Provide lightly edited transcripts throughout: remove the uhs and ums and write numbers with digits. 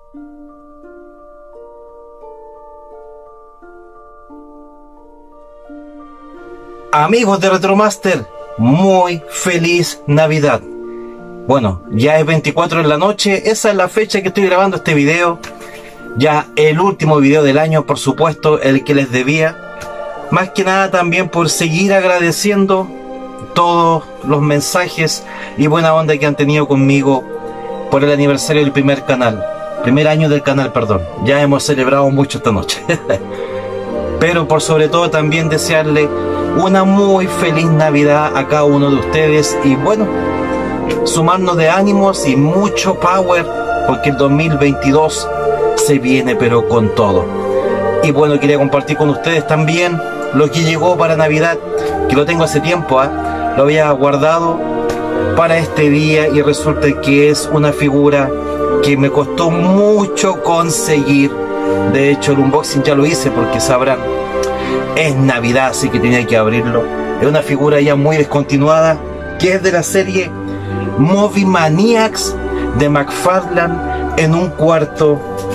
Amigos de Retromaster, muy feliz Navidad. Bueno, ya es 24 en la noche, esa es la fecha que estoy grabando este video. Ya el último video del año, por supuesto, el que les debía. Más que nada también por seguir agradeciendo todos los mensajes y buena onda que han tenido conmigo por el aniversario del primer año del canal, perdón. Ya hemos celebrado mucho esta noche. Pero por sobre todo también desearle una muy feliz Navidad a cada uno de ustedes y bueno, sumarnos de ánimos y mucho power porque el 2022 se viene pero con todo. Y bueno, quería compartir con ustedes también lo que llegó para Navidad, que lo tengo hace tiempo, lo había guardado para este día y resulta que es una figura que me costó mucho conseguir. De hecho el unboxing ya lo hice porque sabrán, es Navidad, así que tenía que abrirlo. Es una figura ya muy descontinuada, que es de la serie Movie Maniacs de McFarlane en un cuarto.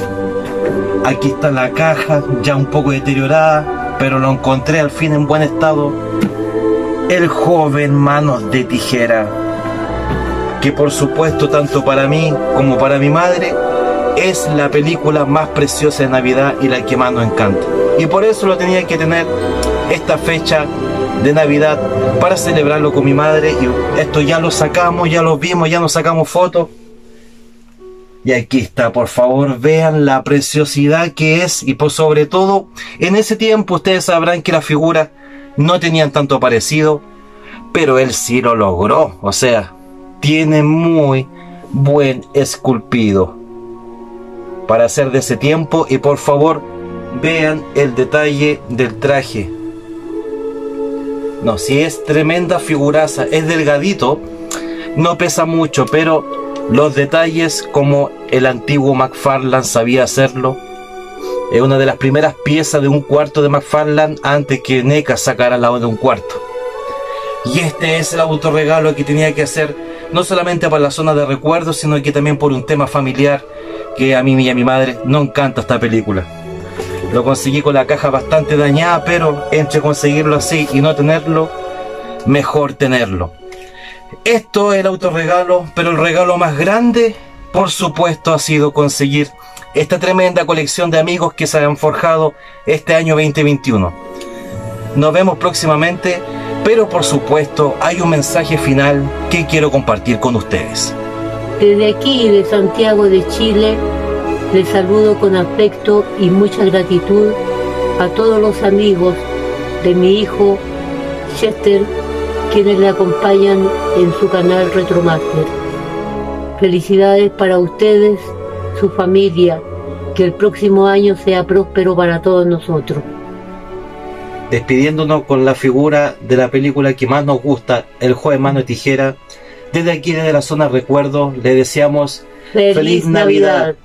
Aquí está la caja, ya un poco deteriorada, pero lo encontré al fin en buen estado. El joven Manos de Tijera, que por supuesto tanto para mí como para mi madre es la película más preciosa de Navidad y la que más nos encanta. Y por eso lo tenía que tener esta fecha de Navidad para celebrarlo con mi madre. Y esto ya lo sacamos, ya lo vimos, ya nos sacamos fotos. Y aquí está, por favor, vean la preciosidad que es. Y por sobre todo, en ese tiempo ustedes sabrán que las figuras no tenían tanto parecido, pero él sí lo logró. O sea, tiene muy buen esculpido para ser de ese tiempo. Y por favor, vean el detalle del traje. No, si es tremenda figuraza, es delgadito, no pesa mucho, pero los detalles como el antiguo McFarlane sabía hacerlo. Es una de las primeras piezas de un cuarto de McFarlane antes que NECA sacara la de un cuarto. Y este es el autorregalo que tenía que hacer, no solamente para la zona de recuerdos, sino que también por un tema familiar, que a mí y a mi madre nos encanta esta película. Lo conseguí con la caja bastante dañada, pero entre conseguirlo así y no tenerlo, mejor tenerlo. Esto es el autorregalo, pero el regalo más grande, por supuesto, ha sido conseguir esta tremenda colección de amigos que se han forjado este año 2021. Nos vemos próximamente, pero por supuesto hay un mensaje final que quiero compartir con ustedes. Desde aquí, de Santiago de Chile, les saludo con afecto y mucha gratitud a todos los amigos de mi hijo Chester, quienes le acompañan en su canal Retromaster. Felicidades para ustedes, su familia, que el próximo año sea próspero para todos nosotros. Despidiéndonos con la figura de la película que más nos gusta, el joven Mano de Tijera. Desde aquí, desde la zona recuerdo, le deseamos ¡Feliz Navidad!